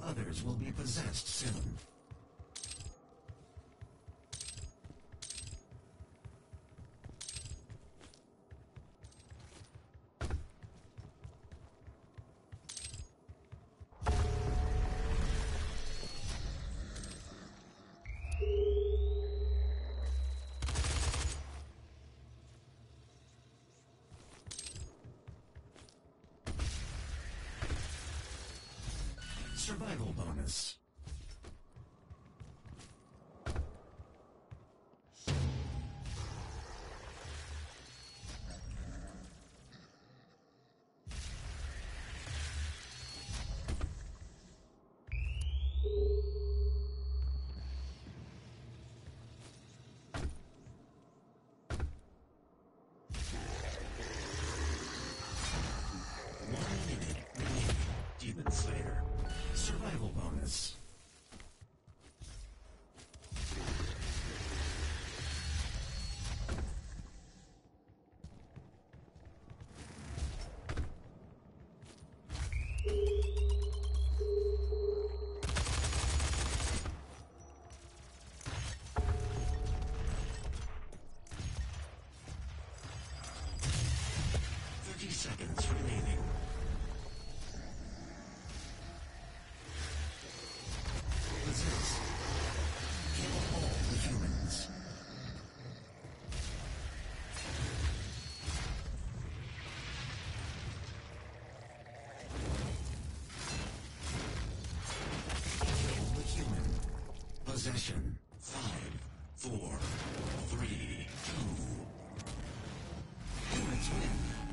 others will be possessed soon. Survival bonus. Demon Slayer. Survival bonus. Seconds remaining. Possess. Kill all the humans. Kill the human. Possession. 5, 4, 3, 2. Humans win.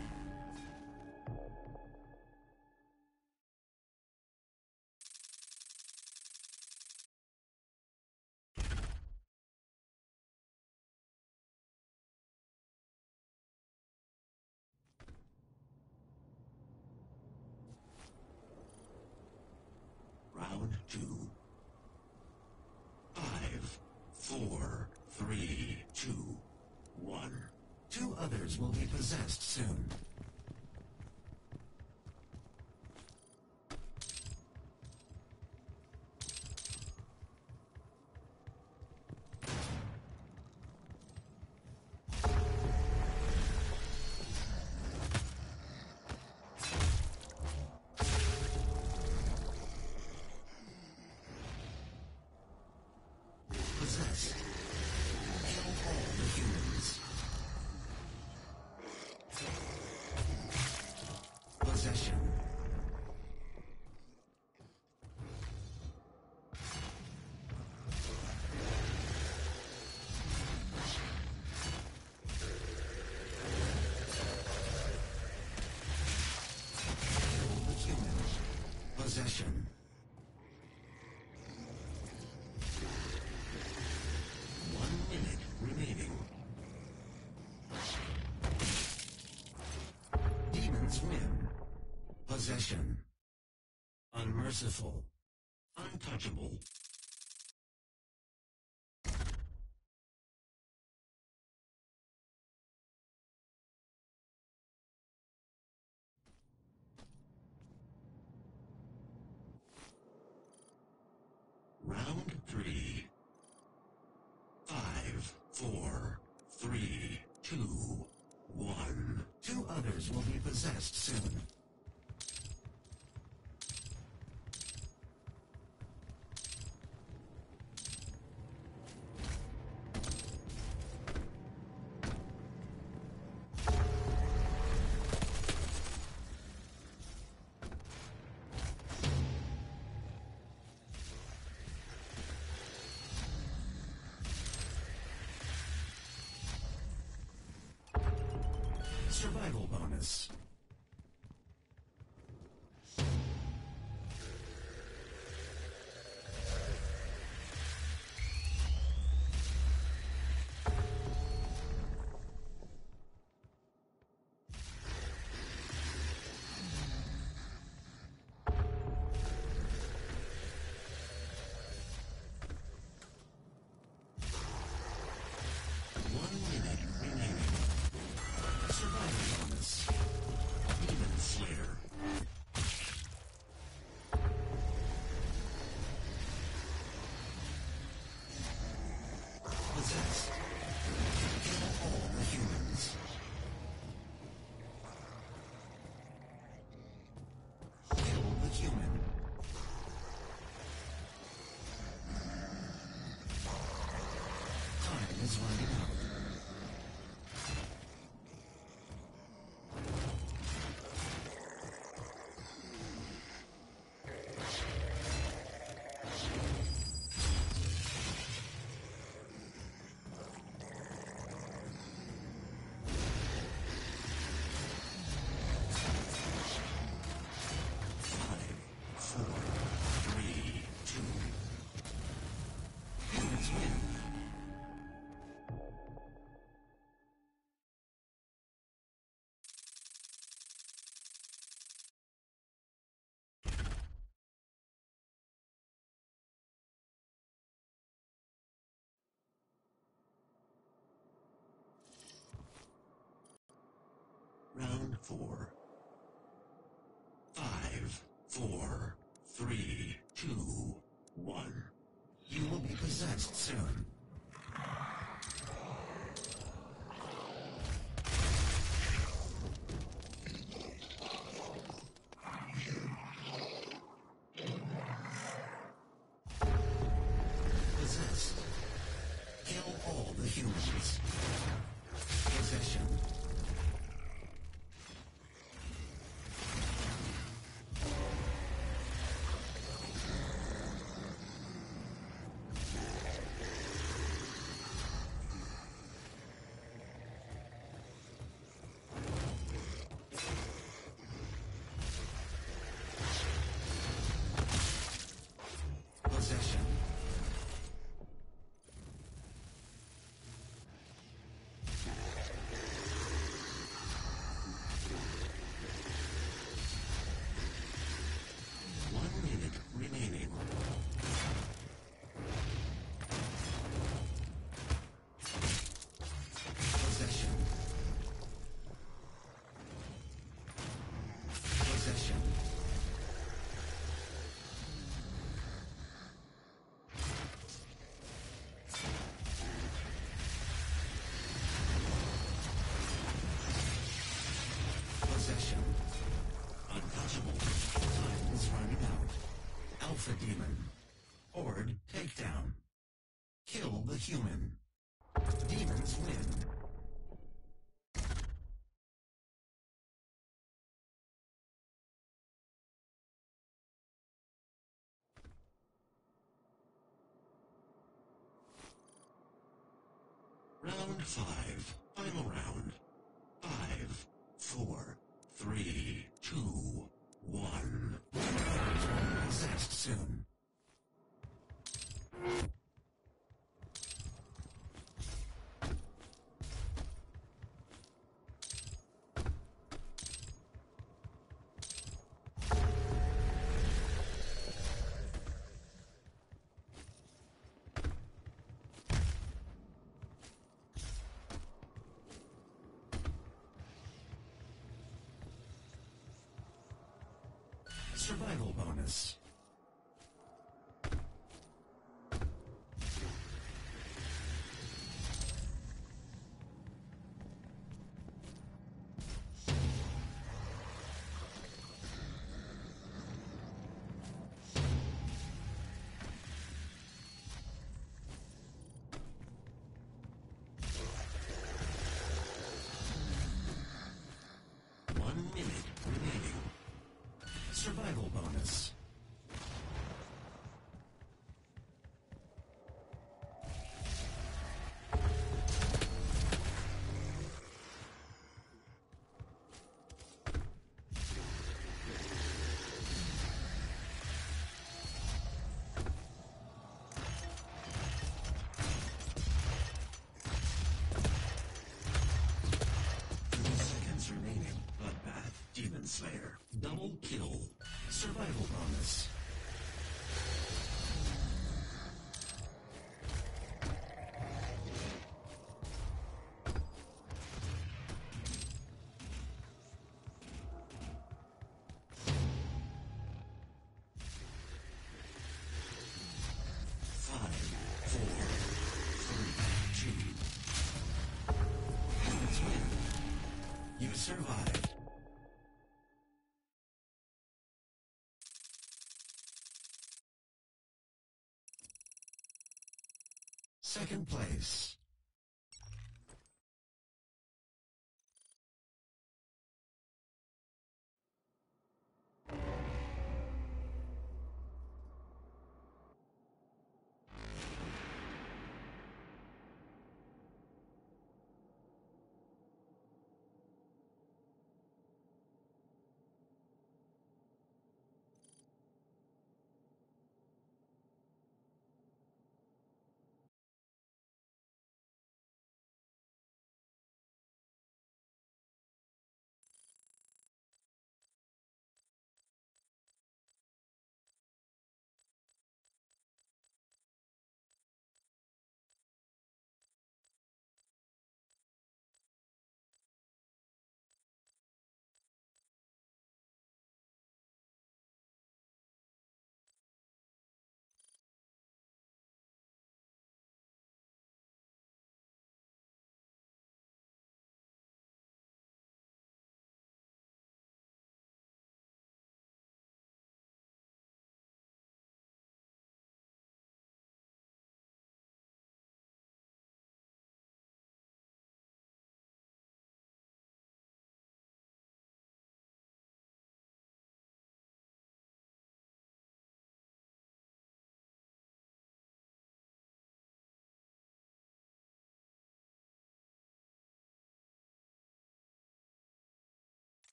Round 2. 5, 4, 3, 2, 1. 2 others will be possessed soon. Possess. Kill all the humans. Possession. Kill the humans. Possession. Remaining. Demons win. Possession. Unmerciful. Untouchable. Round 3. 5, 4, 3, 2, 1. 2 others will be possessed soon. Survival bonus. Survival bonus. 3, 2, 1. You will be possessed soon. Possessed. Kill all the humans. Possession. Possession. Remaining. Possession. Possession. Possession. Untouchable. Time is running out. Alpha Demon. Horde takedown. Kill the human. Demons win. Round 5. Final round. 5, 4, 3, 2, 1. Possessed soon. Survival bonus. Survival bonus. Slayer. Double kill. Survival bonus. You survived. Second place.